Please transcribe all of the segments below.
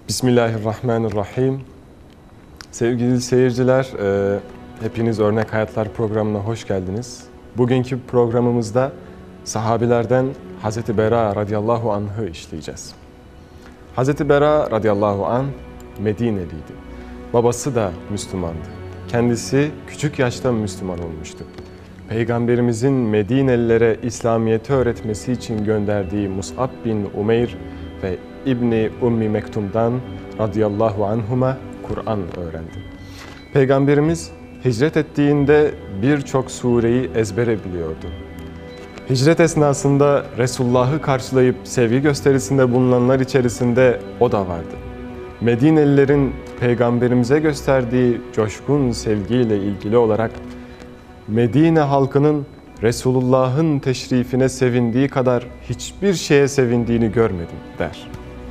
Bismillahirrahmanirrahim. Sevgili seyirciler, hepiniz Örnek Hayatlar programına hoş geldiniz. Bugünkü programımızda sahabilerden Hazreti Bera radıyallahu anh'ı işleyeceğiz. Hazreti Bera radıyallahu anh Medineliydi. Babası da Müslümandı. Kendisi küçük yaşta Müslüman olmuştu. Peygamberimizin Medinelilere İslamiyet'i öğretmesi için gönderdiği Mus'ab bin Umeyr ve İbni Ummi Mektum'dan radıyallahu anhuma Kur'an öğrendi. Peygamberimiz hicret ettiğinde birçok sureyi ezbere biliyordu. Hicret esnasında Resulullah'ı karşılayıp sevgi gösterisinde bulunanlar içerisinde o da vardı. Medinelilerin Peygamberimize gösterdiği coşkun sevgiyle ilgili olarak Medine halkının Resulullah'ın teşrifine sevindiği kadar hiçbir şeye sevindiğini görmedim der.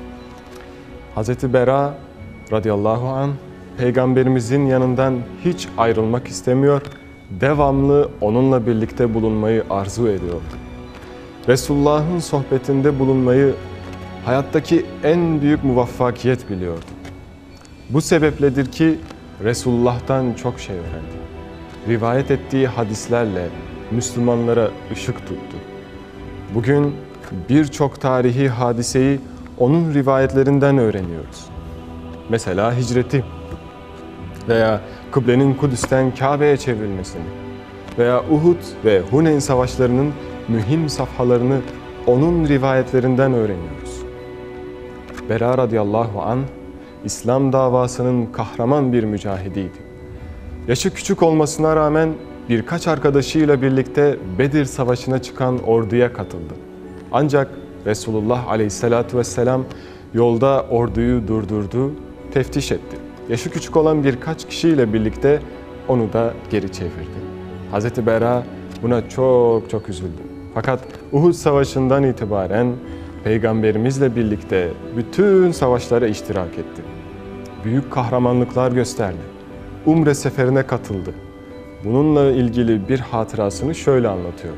Hazreti Bera radıyallahu anh Peygamberimizin yanından hiç ayrılmak istemiyor, devamlı onunla birlikte bulunmayı arzu ediyordu. Resulullah'ın sohbetinde bulunmayı hayattaki en büyük muvaffakiyet biliyordu. Bu sebepledir ki Resulullah'tan çok şey öğrendi. Rivayet ettiği hadislerle Müslümanlara ışık tuttu. Bugün birçok tarihi hadiseyi onun rivayetlerinden öğreniyoruz. Mesela hicreti veya kıblenin Kudüs'ten Kabe'ye çevrilmesini veya Uhud ve Huneyn savaşlarının mühim safhalarını onun rivayetlerinden öğreniyoruz. Bera radıyallahu anh İslam davasının kahraman bir mücahidiydi. Yaşı küçük olmasına rağmen birkaç arkadaşıyla birlikte Bedir Savaşı'na çıkan orduya katıldı. Ancak Resulullah aleyhissalatu vesselam yolda orduyu durdurdu, teftiş etti. Yaşı küçük olan birkaç kişiyle birlikte onu da geri çevirdi. Hazreti Bera buna çok üzüldü. Fakat Uhud Savaşı'ndan itibaren Peygamberimizle birlikte bütün savaşlara iştirak etti. Büyük kahramanlıklar gösterdi. Umre seferine katıldı. Bununla ilgili bir hatırasını şöyle anlatıyor.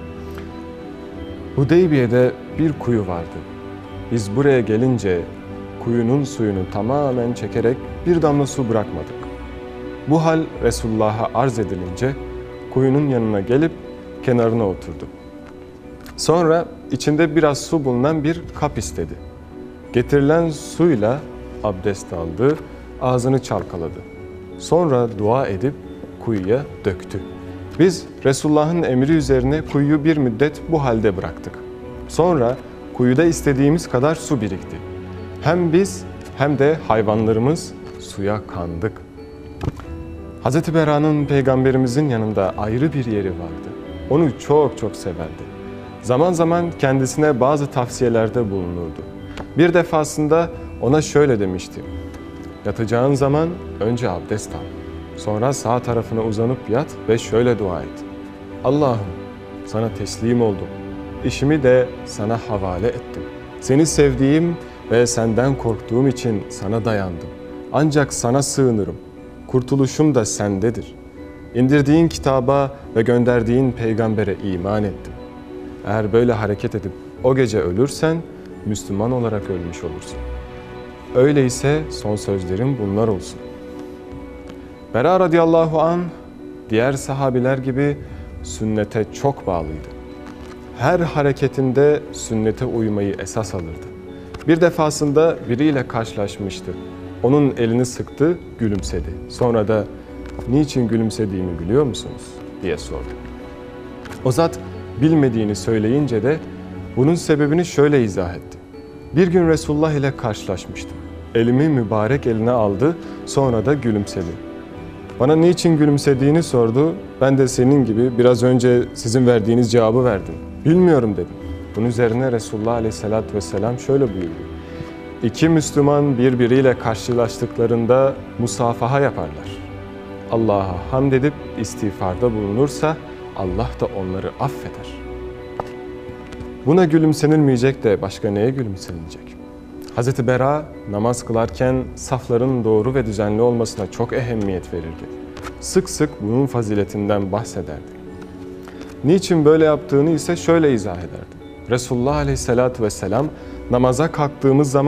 Hudeybiye'de bir kuyu vardı. Biz buraya gelince kuyunun suyunu tamamen çekerek bir damla su bırakmadık. Bu hal Resulullah'a arz edilince kuyunun yanına gelip kenarına oturdu. Sonra içinde biraz su bulunan bir kap istedi. Getirilen suyla abdest aldı, ağzını çalkaladı. Sonra dua edip kuyuya döktü. Biz Resulullah'ın emri üzerine kuyuyu bir müddet bu halde bıraktık. Sonra kuyuda istediğimiz kadar su birikti. Hem biz hem de hayvanlarımız suya kandık. Hazreti Bera'nın Peygamberimizin yanında ayrı bir yeri vardı. Onu çok severdi. Zaman zaman kendisine bazı tavsiyelerde bulunurdu. Bir defasında ona şöyle demişti. Yatacağın zaman önce abdest al. Sonra sağ tarafına uzanıp yat ve şöyle dua et. Allah'ım sana teslim oldum. İşimi de sana havale ettim. Seni sevdiğim ve senden korktuğum için sana dayandım. Ancak sana sığınırım. Kurtuluşum da sendedir. İndirdiğin kitaba ve gönderdiğin peygambere iman ettim. Eğer böyle hareket edip o gece ölürsen Müslüman olarak ölmüş olursun. Öyleyse son sözlerim bunlar olsun. Bera radıyallahu anh diğer sahabiler gibi sünnete çok bağlıydı. Her hareketinde sünnete uymayı esas alırdı. Bir defasında biriyle karşılaşmıştı. Onun elini sıktı, gülümsedi. Sonra da niçin gülümsediğimi biliyor musunuz diye sordu. O zat bilmediğini söyleyince de bunun sebebini şöyle izah etti. Bir gün Resulullah ile karşılaşmıştım. Elimi mübarek eline aldı, sonra da gülümsedi. Bana niçin gülümsediğini sordu. Ben de senin gibi biraz önce sizin verdiğiniz cevabı verdim. Bilmiyorum dedim. Bunun üzerine Resulullah aleyhissalatü vesselam şöyle buyurdu. İki Müslüman birbiriyle karşılaştıklarında musafaha yaparlar. Allah'a hamd edip istiğfarda bulunursa Allah da onları affeder. Buna gülümsenilmeyecek de başka neye gülümsenilecek? Hazreti Bera namaz kılarken safların doğru ve düzenli olmasına çok ehemmiyet verirdi. Sık sık bunun faziletinden bahsederdi. Niçin böyle yaptığını ise şöyle izah ederdi. Resulullah aleyhissalatü vesselam namaza kalktığımız zaman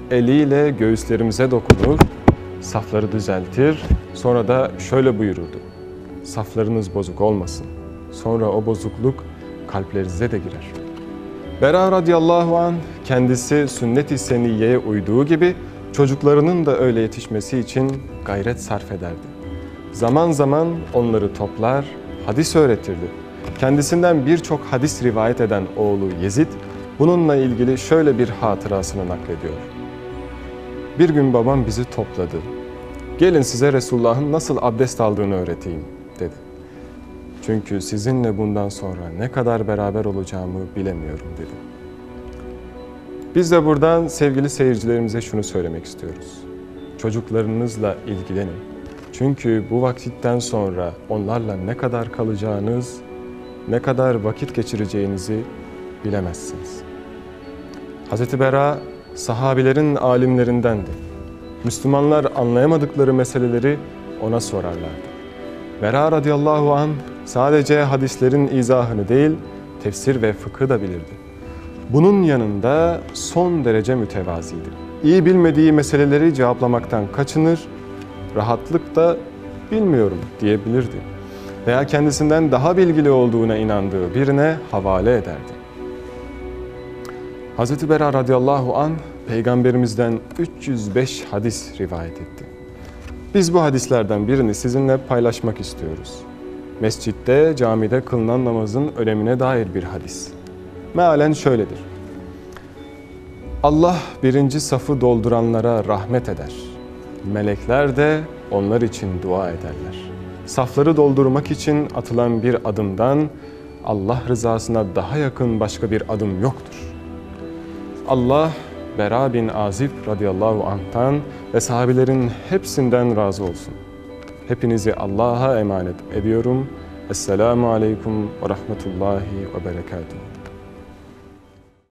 eliyle göğüslerimize dokunur, safları düzeltir, sonra da şöyle buyururdu: saflarınız bozuk olmasın, sonra o bozukluk kalplerinize de girer. Bera radıyallahu anh kendisi sünnet-i seniyyeye uyduğu gibi çocuklarının da öyle yetişmesi için gayret sarf ederdi. Zaman zaman onları toplar, hadis öğretirdi. Kendisinden birçok hadis rivayet eden oğlu Yezid, bununla ilgili şöyle bir hatırasını naklediyor. Bir gün babam bizi topladı. Gelin size Resulullah'ın nasıl abdest aldığını öğreteyim dedi. Çünkü sizinle bundan sonra ne kadar beraber olacağımı bilemiyorum dedi. Biz de buradan sevgili seyircilerimize şunu söylemek istiyoruz. Çocuklarınızla ilgilenin. Çünkü bu vakitten sonra onlarla ne kadar kalacağınız, ne kadar vakit geçireceğinizi bilemezsiniz. Hazreti Bera sahabilerin alimlerindendi. Müslümanlar anlayamadıkları meseleleri ona sorarlardı. Bera radıyallahu anh sadece hadislerin izahını değil, tefsir ve fıkhı da bilirdi. Bunun yanında son derece mütevaziydi. İyi bilmediği meseleleri cevaplamaktan kaçınır, rahatlıkla bilmiyorum diyebilirdi. Veya kendisinden daha bilgili olduğuna inandığı birine havale ederdi. Hazreti Bera radıyallahu anh Peygamberimizden 305 hadis rivayet etti. Biz bu hadislerden birini sizinle paylaşmak istiyoruz. Mescitte, camide kılınan namazın önemine dair bir hadis. Mealen şöyledir: Allah birinci safı dolduranlara rahmet eder. Melekler de onlar için dua ederler. Safları doldurmak için atılan bir adımdan Allah rızasına daha yakın başka bir adım yoktur. Allah Bera bin Azib radıyallahu anh'tan ve sahabelerin hepsinden razı olsun. Hepinizi Allah'a emanet ediyorum. Esselamu aleyküm ve rahmetullahi ve berekatuhu.